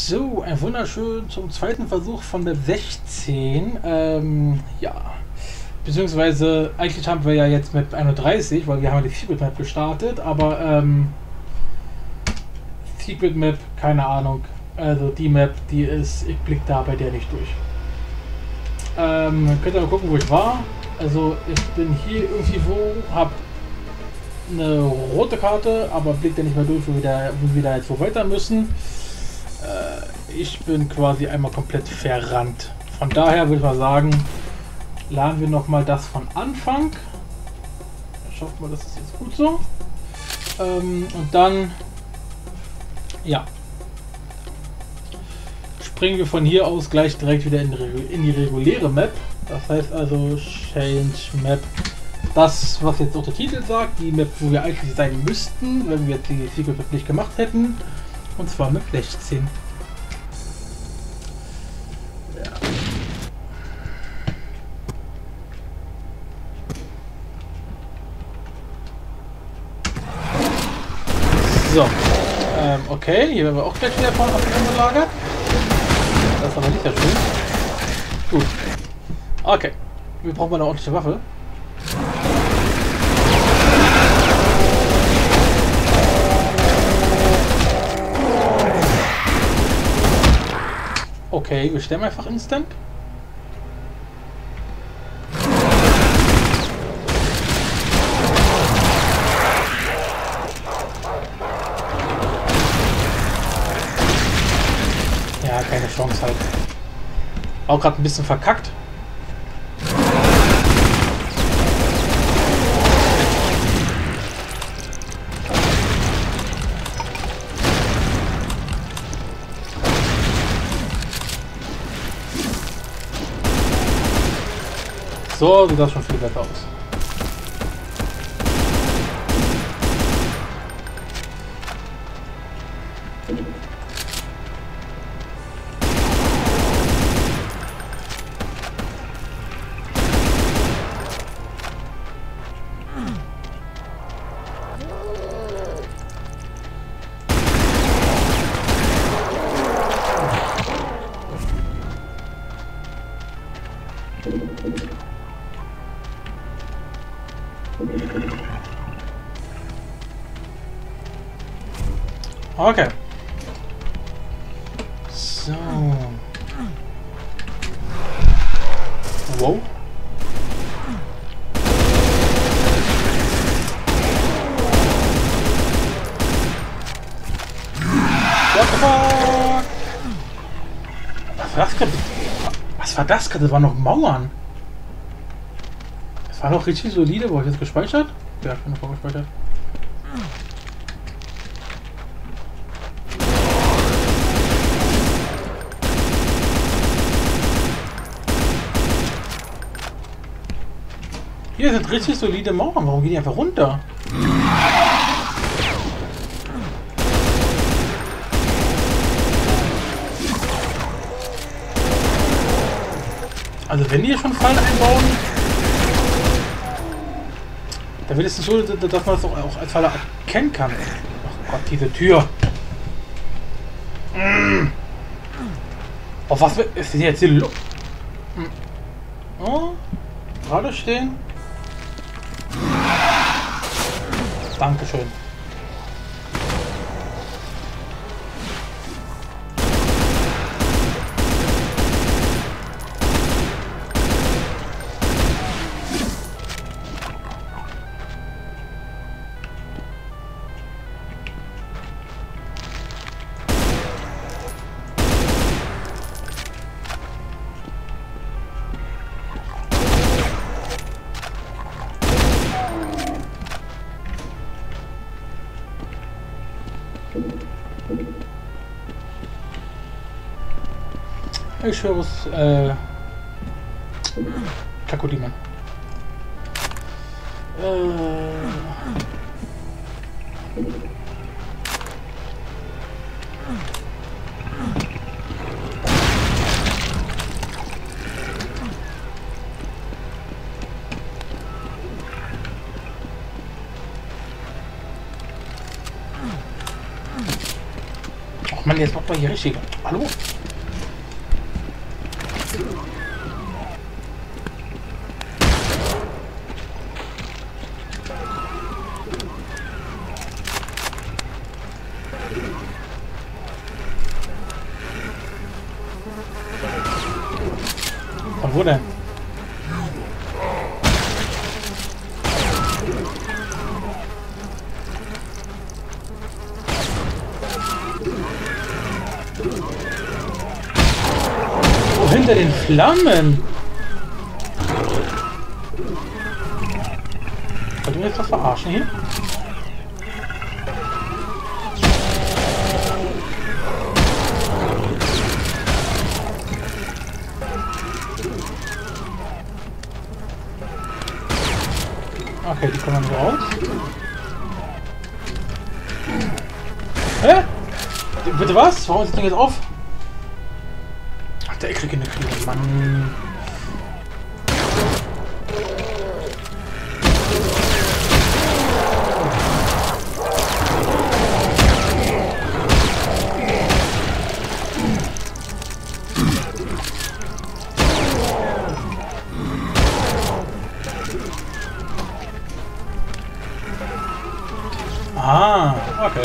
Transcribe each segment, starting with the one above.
So, ein wunderschön zum zweiten Versuch von Map 16. Ja. Beziehungsweise, eigentlich haben wir ja jetzt Map 31, weil wir haben die Secret Map gestartet, aber Secret Map, keine Ahnung. Also die Map, die ist, ich blick da bei der nicht durch. Könnt ihr mal gucken, wo ich war. Also ich bin hier irgendwie wo, hab eine rote Karte, aber blickt ja nicht mehr durch, wo wir da jetzt so weiter müssen. Ich bin quasi einmal komplett verrannt. Von daher würde ich mal sagen, laden wir noch mal das von Anfang. Ich hoffe mal, das ist jetzt gut so. Und dann, ja, springen wir von hier aus gleich direkt wieder in die reguläre Map. Das heißt also Change Map. Das, was jetzt auch der Titel sagt, die Map, wo wir eigentlich sein müssten, wenn wir jetzt die Secret Map nicht gemacht hätten. Und zwar Map 16. Ja. So. Okay, hier werden wir auch gleich wieder vorne auf die gelagert. Das ist aber nicht sehr schön. Gut. Okay. Wir brauchen mal eine ordentliche Waffe. Okay, wir sterben einfach instant. Ja, keine Chance halt. Auch gerade ein bisschen verkackt. So sieht das schon viel besser aus. Okay. So. Wow. What the fuck? Was war das gerade? Was war das gerade? Das waren noch Mauern. Das war noch richtig solide. Wo habe ich jetzt gespeichert? Ja, ich bin noch vorgespeichert. Hier sind richtig solide Mauern. Warum gehen die einfach runter? Also wenn die hier schon Fallen einbauen, dann wird es so, dass man das auch als Falle erkennen kann. Ach Gott, diese Tür. Auf was ist denn jetzt hier? Oh, gerade stehen. Dankeschön. Ich höre es, Kakodiman. Mann, jetzt macht man hier richtig. Hallo? Von wo denn? Oh, hinter den Flammen! Wollt ihr mich jetzt was verarschen hier? Okay, die kommen dann raus. Hä? Bitte was? Warum ist das Ding jetzt auf? Alter, ich kriege eine Krise, Mann. Ah, okay.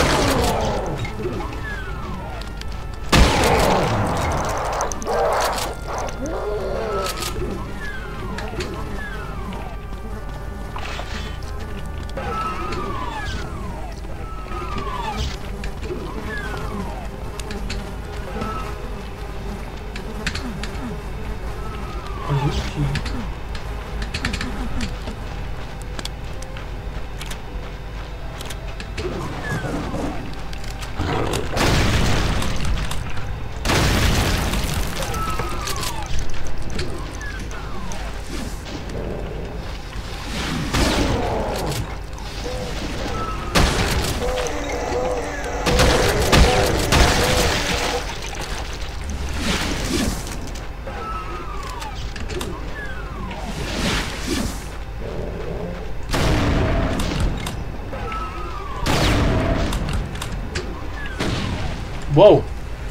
Wow.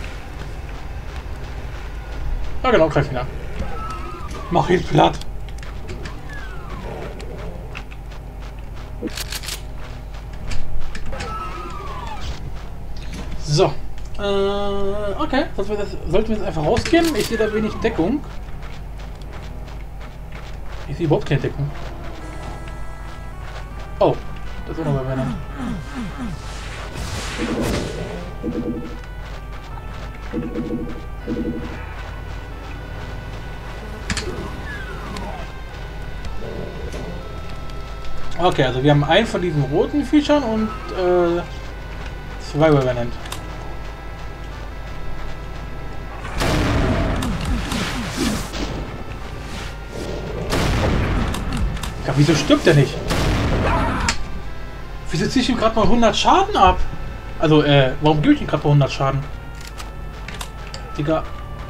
Ja genau, greif ihn an. Mach ihn platt. So. Okay. Sollten wir jetzt einfach rausgehen? Ich sehe da wenig Deckung. Ich sehe überhaupt keine Deckung. Oh. Das ist auch noch bei Venom. Okay, also wir haben einen von diesen roten Viechern und zwei Revenant. Ja, wieso stirbt der nicht? Wieso ziehe ich ihm gerade mal 100 Schaden ab? Also, warum gebe ich ihm gerade mal 100 Schaden? Digga.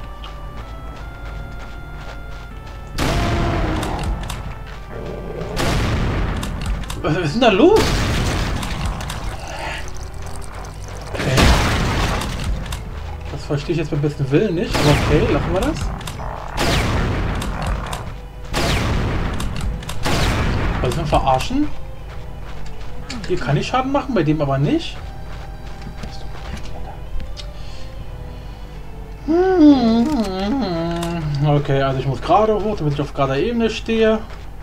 Was ist denn da los? Okay. Das verstehe ich jetzt beim besten Willen nicht, aber okay, lassen wir das. Was ist denn verarschen? Hier kann ich Schaden machen, bei dem aber nicht. Okay, also ich muss gerade hoch, damit ich auf gerader Ebene stehe.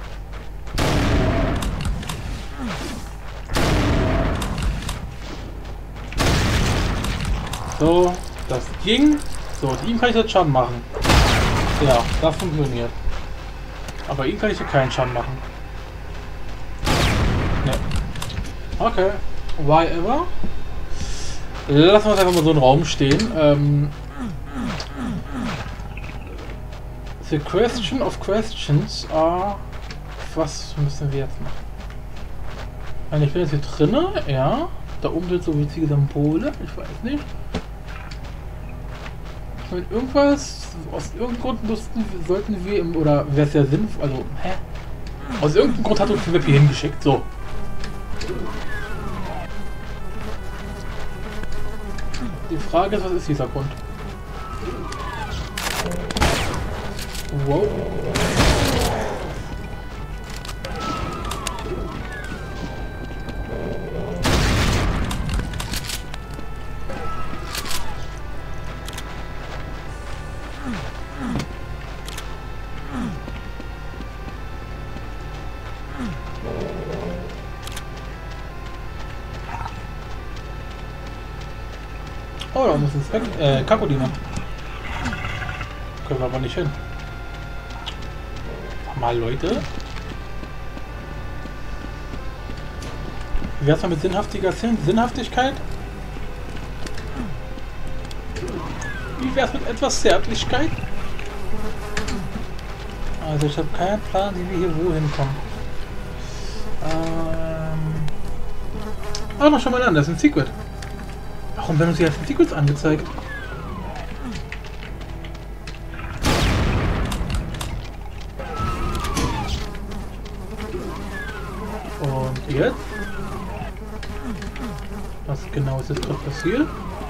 So, das ging. So, ihm kann ich jetzt Schaden machen. Ja, das funktioniert. Aber ihm kann ich ja keinen Schaden machen. Ne. Okay. Why ever? Lassen wir uns einfach mal so einen Raum stehen. The question of questions are... Was müssen wir jetzt machen? Ich bin jetzt hier drinne, ja. Da oben sind so witzige Symbole, ich weiß nicht. Ich meine, irgendwas, aus irgendeinem Grund sollten wir, oder wäre es ja sinnvoll, also, hä? Aus irgendeinem Grund hat uns die Web hier hingeschickt, so. Die Frage ist, was ist dieser Grund? Wow. Oh, da muss es Kakodiner. Können wir aber nicht hin. Mal Leute. Wie wär's mal mit Sinnhaftigkeit? Wie wär's mit etwas Zärtlichkeit? Also ich habe keinen Plan, wie wir hier wohin kommen. Aber schau mal an, das ist ein Secret. Warum werden uns die ersten Secrets angezeigt? Und jetzt? Was genau ist jetzt gerade passiert?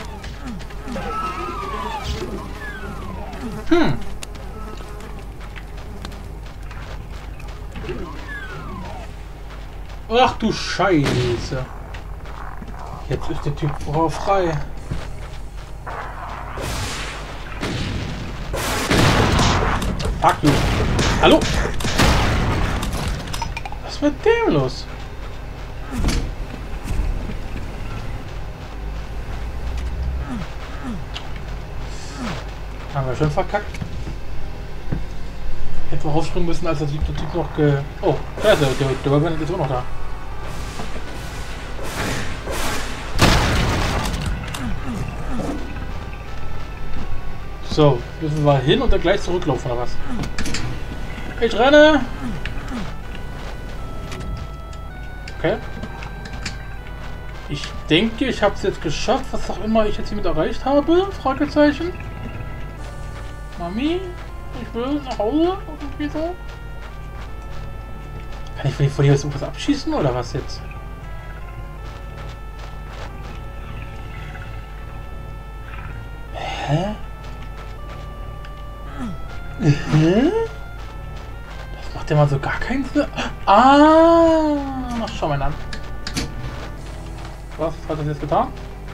Ach du Scheiße. Jetzt ist der Typ frei. Fuck you. Hallo? Was ist mit dem los? Haben wir schon verkackt. Hätten wir rausspringen müssen, als der Typ noch Oh, da ist er. Der war jetzt auch noch da. So, müssen wir hin und dann gleich zurücklaufen oder was? Ich renne! Okay. Ich denke, ich habe es jetzt geschafft, was auch immer ich jetzt hiermit erreicht habe. Fragezeichen. Mami, ich will nach Hause. Irgendwie so. Kann ich von hier jetzt irgendwas abschießen oder was jetzt? Hä? Das macht ja mal so gar keinen Sinn. Ah, na, schau mal an. Was hat das jetzt getan?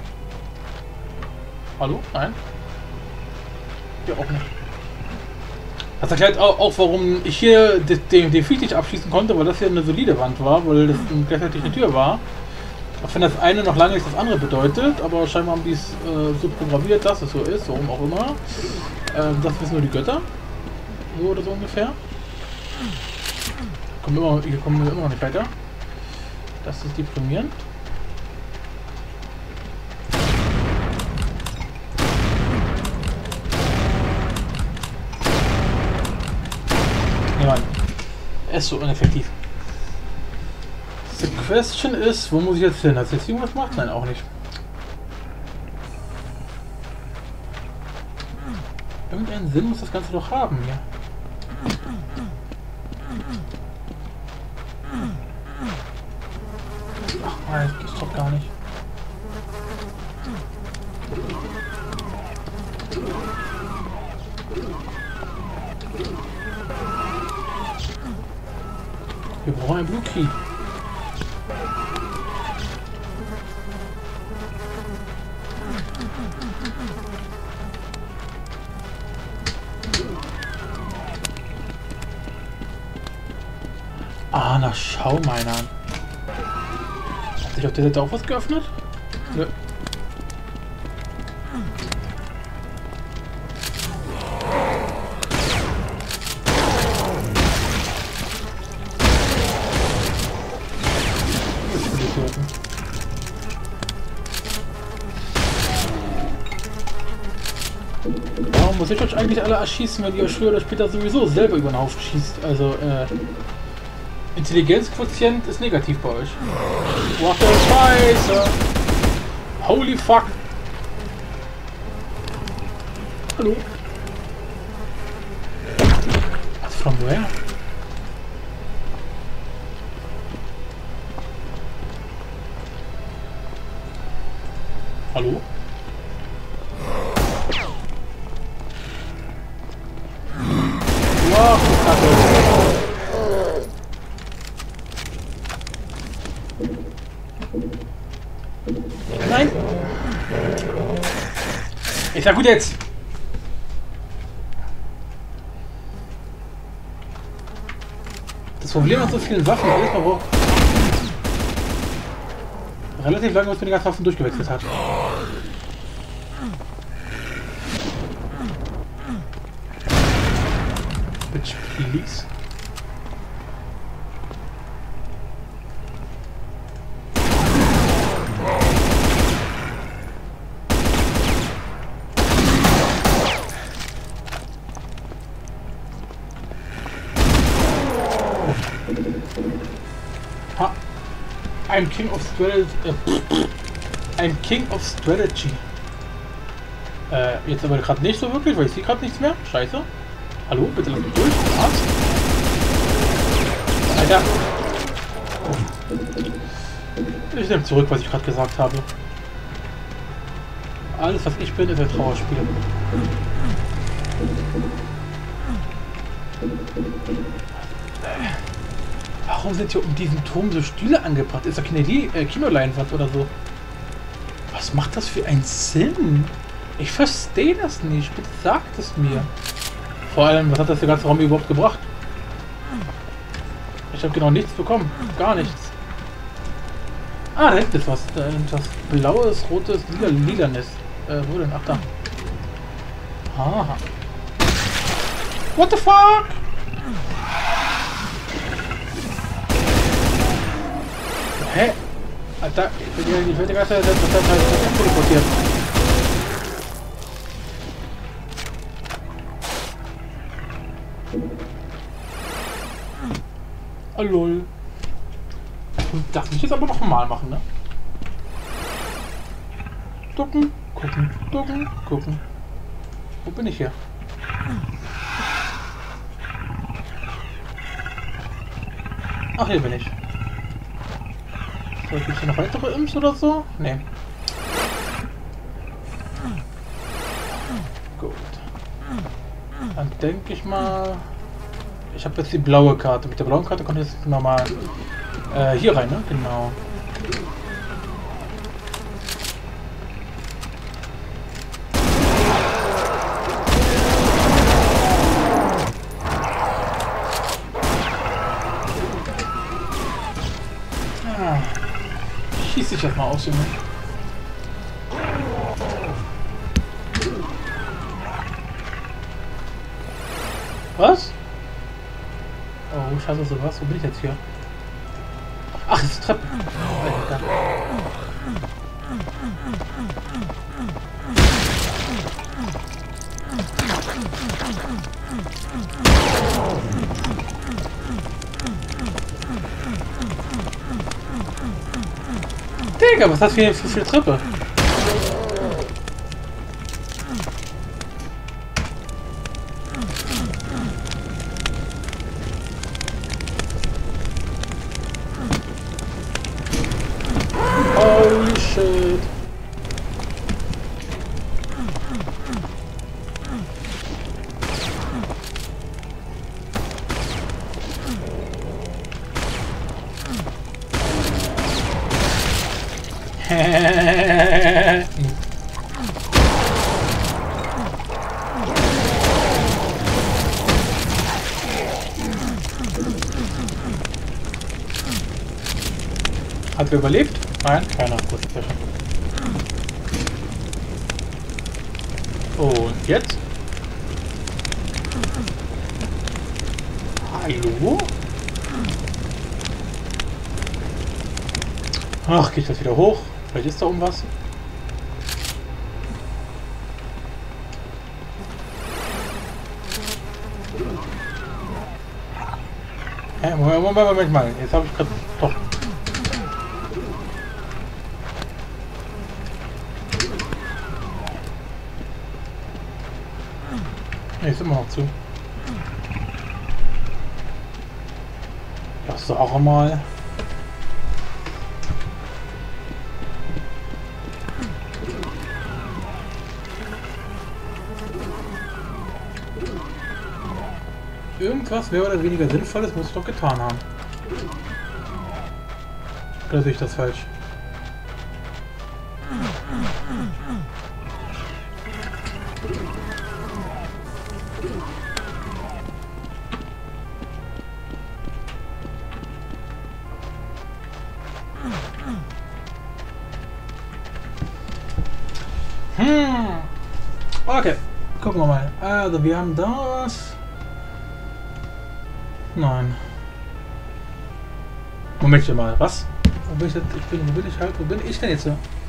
Hallo? Nein? Hier auch nicht. Das erklärt auch, warum ich hier den Viech nicht abschießen konnte, weil das hier eine solide Wand war, weil das gleichzeitig eine Tür war. Auch wenn das eine noch lange nicht das andere bedeutet, aber scheinbar haben die es so programmiert, dass es so ist, warum auch immer. Das wissen nur die Götter. So oder so ungefähr. Hier kommen wir immer noch nicht weiter. Das ist deprimierend. Ja, Mann. Er ist so ineffektiv. The question ist, wo muss ich jetzt hin? Hat es jetzt irgendwas gemacht? Nein, auch nicht. Irgendeinen Sinn muss das Ganze doch haben hier. Ach nein, das gibt's doch gar nicht. Wir brauchen einen Blue Key. Ah, na schau mal an. Hat sich auf der Seite auch was geöffnet? Nö. Warum muss ich euch eigentlich alle erschießen, wenn ihr euch früher oder später sowieso selber über den Haufen schießt? Also, Intelligenzquotient ist negativ bei euch. What the Scheiße! Holy fuck! Hallo? Was from where? Hallo? Nein! Ich sag gut jetzt! Das Problem mit so vielen Waffen ist, man braucht relativ lange, bis man die ganzen Waffen durchgewechselt hat. Bitch, please. Ha. I'm King of Strategy. I'm King of Strategy. Jetzt aber gerade nicht so wirklich, weil ich sehe gerade nichts mehr. Scheiße. Hallo, bitte lass mich durch. Arzt. Alter. Ich nehme zurück, was ich gerade gesagt habe. Alles, was ich bin, ist ein Trauerspiel. Warum sind hier um diesen Turm so Stühle angebracht? Ist da keine Kinoleinwand oder so? Was macht das für einen Sinn? Ich verstehe das nicht. Bitte sagt es mir. Vor allem, was hat das der ganze Raum überhaupt gebracht? Ich habe genau nichts bekommen. Gar nichts. Ah, da hinten ist was. Da ist was blaues, rotes, lilanes. Wo denn? Ach, da. Aha. What the fuck? Hä? Alter, ich werde die ganze Zeit teleportiert. Oh, lol. Das muss ich jetzt aber noch mal machen, ne? Ducken, gucken, ducken, gucken. Wo bin ich hier? Ach, hier bin ich. Gibt es hier noch weitere Imps oder so? Nee. Gut. Dann denke ich mal... Ich habe jetzt die blaue Karte. Mit der blauen Karte kommt jetzt nochmal hier rein, ne? Genau. Schieß dich jetzt mal aus, Junge. Was? Oh, scheiße, sowas. Wo bin ich jetzt hier? Ach, das ist Treppe. Alter. Digga, was ist das für eine Treppe? Holy shit. Hat wer überlebt? Nein, keiner. Gut, sehr schön. Und jetzt? Hallo? Ach, geht das wieder hoch? Vielleicht ist da oben was. Moment mal. Jetzt habe ich gerade doch. Ne, ist immer noch zu. Das auch mal. Irgendwas mehr oder weniger Sinnvolles muss ich doch getan haben. Oder sehe ich das falsch? Okay, gucken wir mal. Also wir haben da was. Nein. Moment mal, was? Wo bin ich jetzt? Wo bin ich denn jetzt?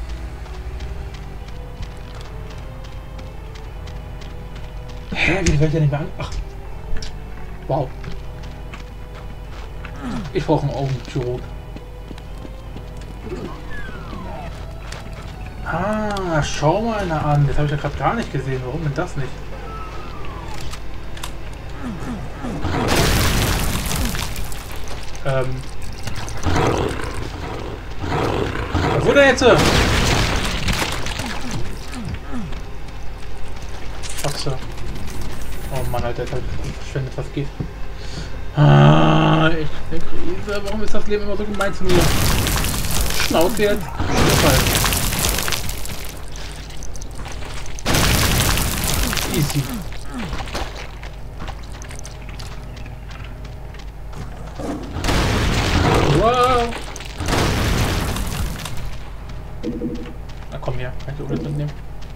Hä? Wie werde ich ja nicht mehr an? Ach. Wow. Ich brauche einen Augenchirurg. Ah, schau mal einer an. Das habe ich ja gerade gar nicht gesehen. Warum denn das nicht? Was wurde jetzt? Fotze. Oh Mann, Alter, jetzt habe ich verschwendet, was geht. Ah, echt eine Krise. Warum ist das Leben immer so gemein zu mir? Schnauze jetzt. Easy. Wow. Na komm her, kann ich auch mitnehmen.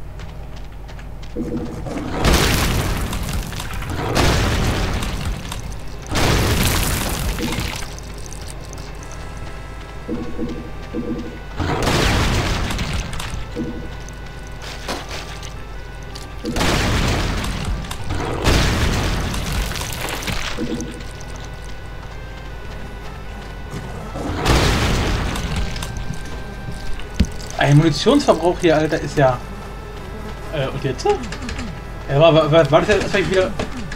Ein Munitionsverbrauch hier, Alter, ist ja... und jetzt? Ja, war das jetzt vielleicht wieder...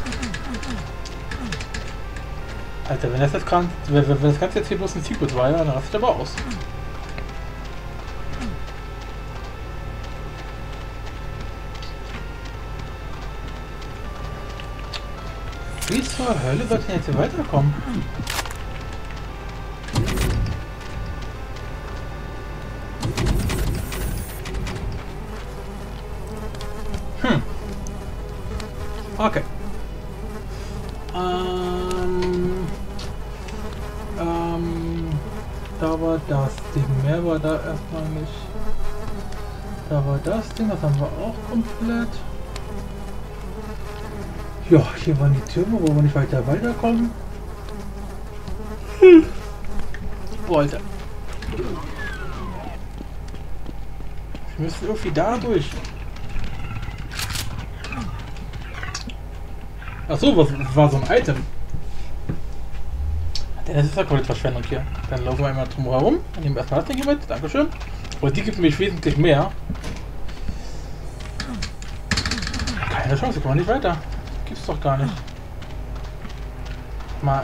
Alter, wenn das Ganze jetzt hier bloß ein Secret war, dann rastet aber aus. Wie zur Hölle wird denn jetzt hier weiterkommen? Okay. Da war das Ding. Mehr war da erstmal nicht. Da war das Ding, das haben wir auch komplett. Ja, hier waren die Türme, wo wir nicht weiterkommen. Boah, Alter. Wir müssen irgendwie da durch. Achso, was war so ein Item? Das ist ja komplett Verschwendung hier. Dann laufen wir einmal drum herum. Dann nehmen wir erstmal das Ding hier mit. Dankeschön. Aber die gibt mich wesentlich mehr. Keine Chance, kommen wir nicht weiter. Gibt's doch gar nicht. Mal.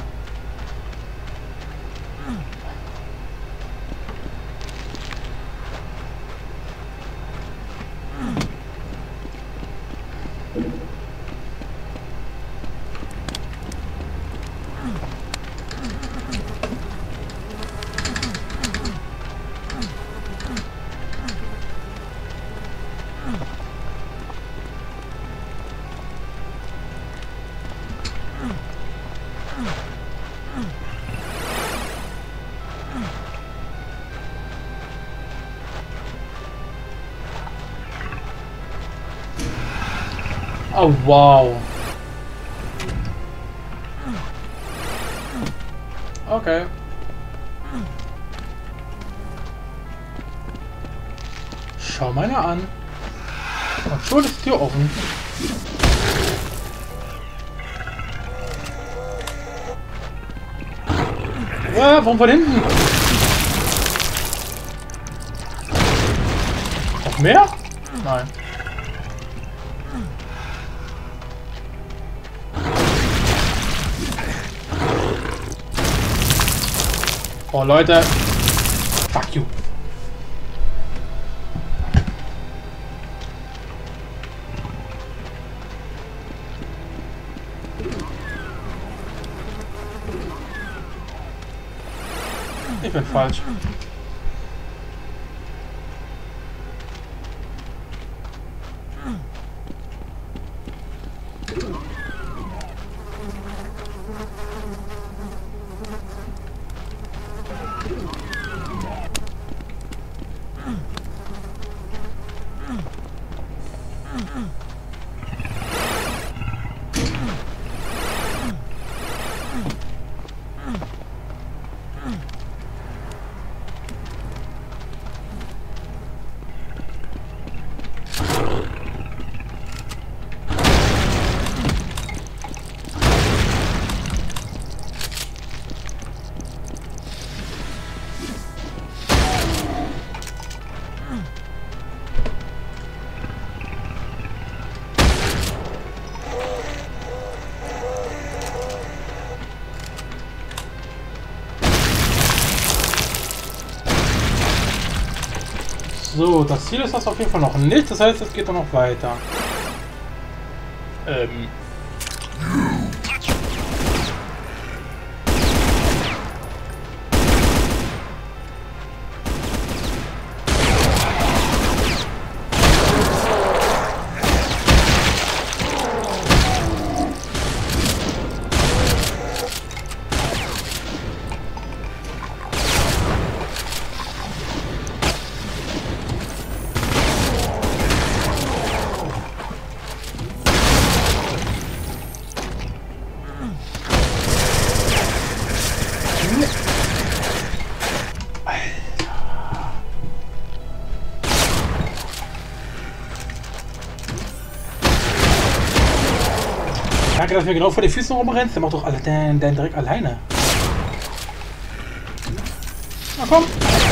Oh, wow. Okay. Schau mal an. Und schon ist die Tür offen. Warum von hinten? Noch mehr? Nein. Oh Leute. Fuck you. Ich bin falsch. So, das Ziel ist das auf jeden Fall noch nicht. Das heißt, es geht dann noch weiter. Danke, dass mir genau vor die Füße rumrennst. Der macht doch alle deinen Dreck alleine. Na komm.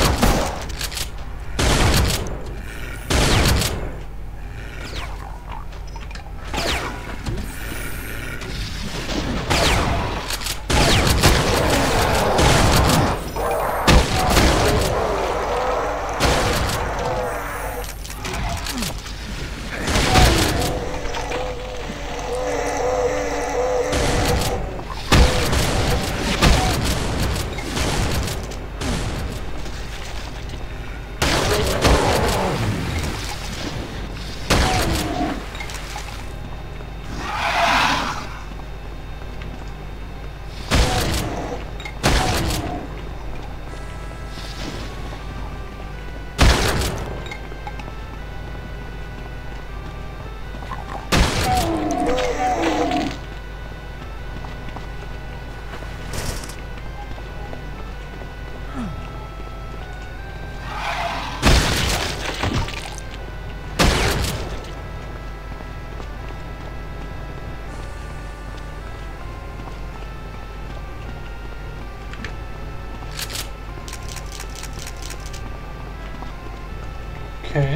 Okay.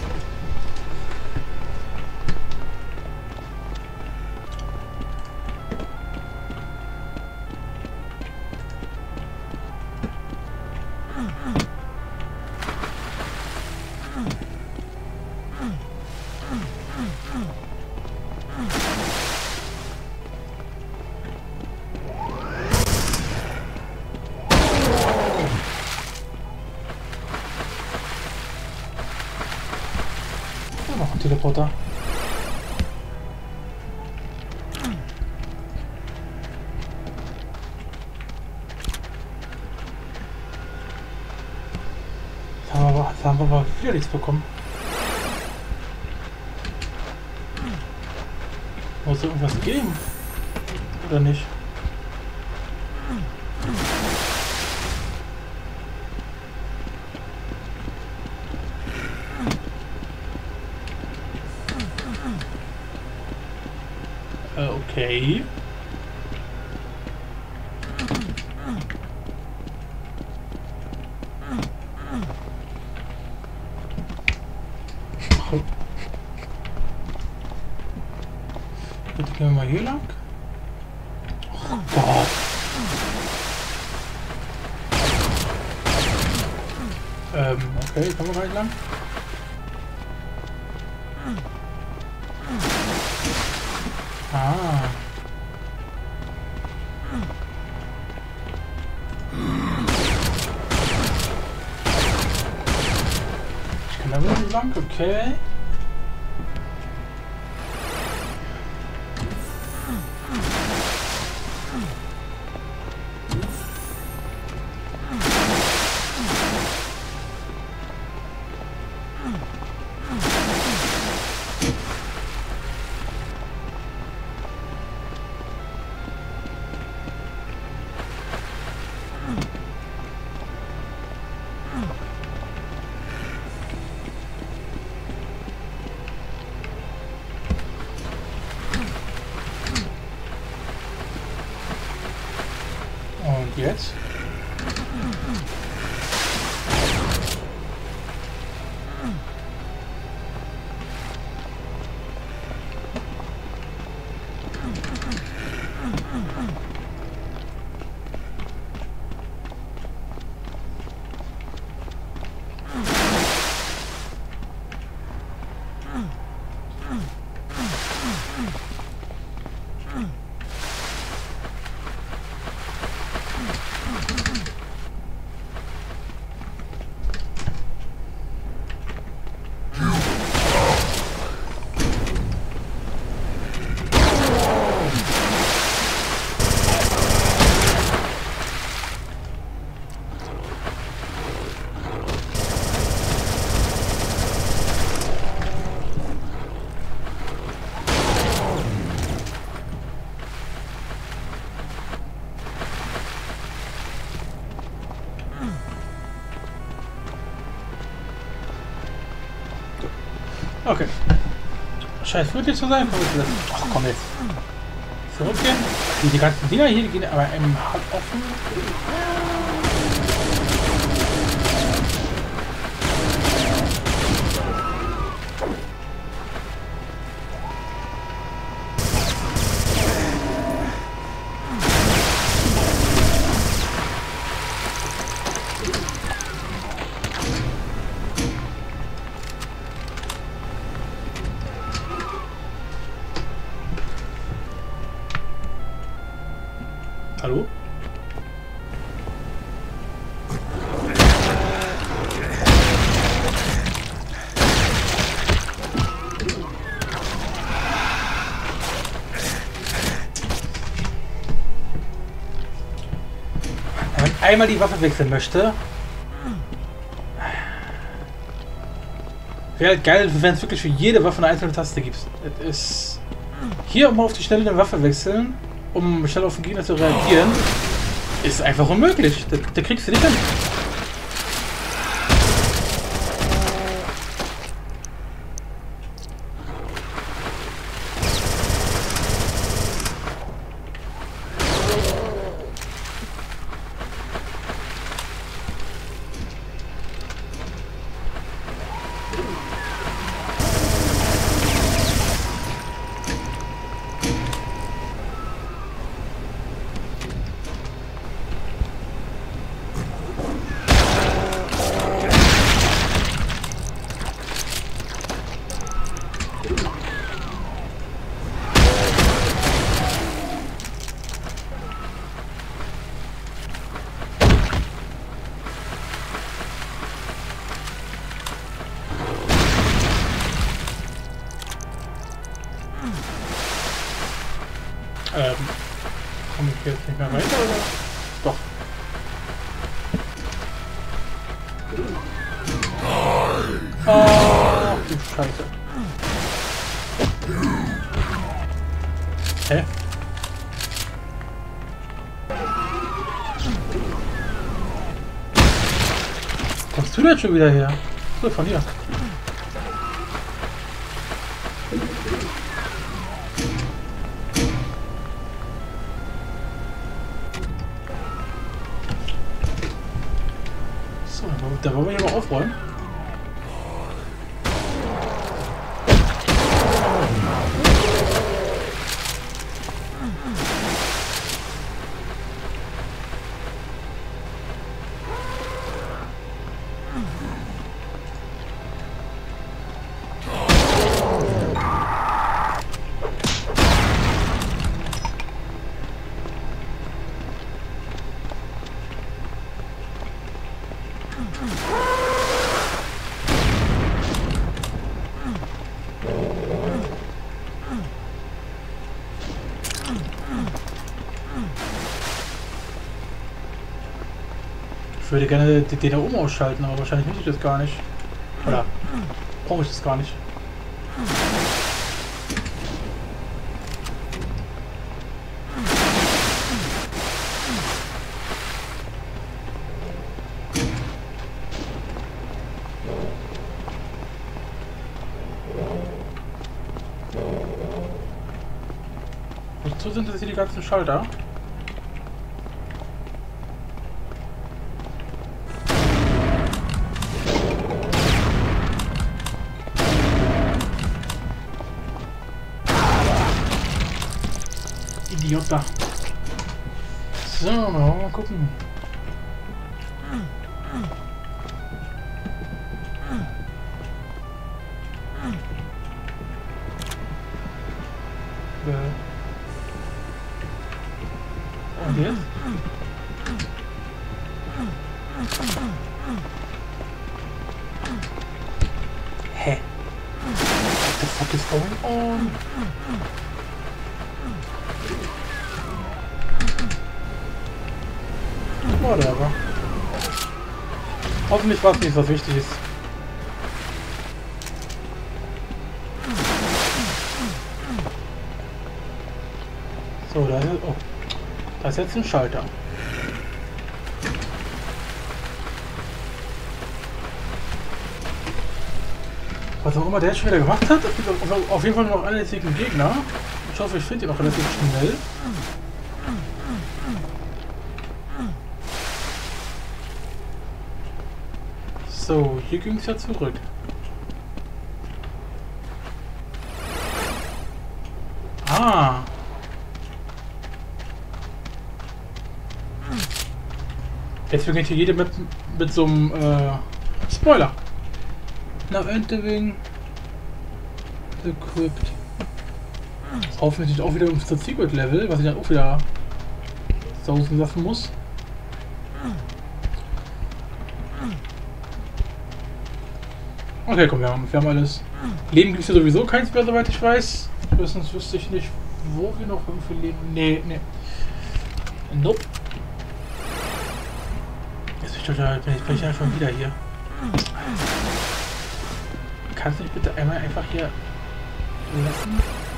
Noch ein Teleporter. Jetzt haben wir aber wieder nichts bekommen. Muss es irgendwas geben? Oder nicht? Okay. Jetzt gehen wir mal hier lang. Oh Gott. Okay, kommen wir gleich lang. Ah. Ich kann da wirklich lang, okay. Jetzt. Okay. Scheiß wirklich zu sein. Ach komm jetzt. Zurückgehen. Die ganzen Dinger hier, die gehen aber im Hart offen. Hallo? Wenn man einmal die Waffe wechseln möchte, wäre halt geil, wenn es wirklich für jede Waffe eine einzelne Taste gibt. Es ist hier immer auf die Schnelle eine Waffe wechseln, um schnell auf den Gegner zu reagieren, ist einfach unmöglich. Da kriegst du nicht hin. Komme ich jetzt nicht mehr weiter, oder? Doch. Oh, du Scheiße. Hä? Kommst du denn schon wieder her? So, von hier. So, da wollen wir hier mal aufräumen. Ich würde gerne den da oben ausschalten, aber wahrscheinlich will ich das gar nicht. Oder brauche ich das gar nicht. Wozu sind das hier die ganzen Schalter? Idiot da. So, mal gucken. Und jetzt? Hä? What the fuck is going on? Whatever. Hoffentlich war es nicht was Wichtiges. So, da ist, oh, da ist jetzt ein Schalter. Was auch immer der jetzt schon wieder gemacht hat, es gibt auf jeden Fall noch einen einzigen Gegner. Ich hoffe, ich finde ihn auch relativ schnell. So, hier ging es ja zurück. Ah. Jetzt beginnt hier jede mit so einem Spoiler. Now entering equipped. Hoffentlich auch wieder ums Secret Level, was ich dann auch wieder sausen lassen muss. Okay, komm, wir haben alles. Leben gibt es ja sowieso keins mehr, soweit ich weiß. Sonst wüsste ich nicht, wo wir noch irgendwie leben. Nee. Nope. Jetzt bin ich ja schon wieder hier. Kannst du mich bitte einmal einfach hier lassen?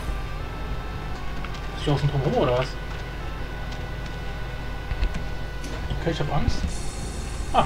Ist hier außen drum rum oder was? Okay, ich hab Angst. Ah.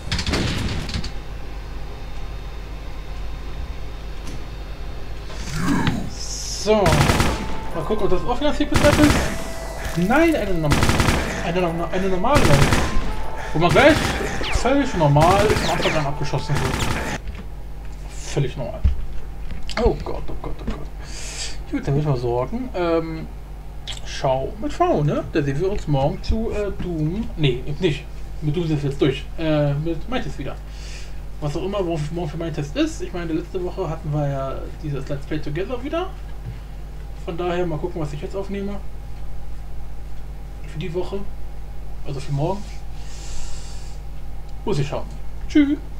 So. Mal gucken, ob das auch wieder Secret Map ist. Nein, eine normale Map. Wo man gleich völlig normal von Anfang an abgeschossen wird. Völlig normal. Oh Gott. Gut, dann müssen wir sorgen. Schau mit V, ne? Da sehen wir uns morgen zu Doom. Nee, nicht. Mit Doom sind wir jetzt durch. Mit Mytest wieder. Was auch immer, morgen für Mytest ist. Ich meine, letzte Woche hatten wir ja dieses Let's Play Together wieder. Von daher mal gucken, was ich jetzt aufnehme. Für die Woche. Also für morgen. Muss ich schauen. Tschüss.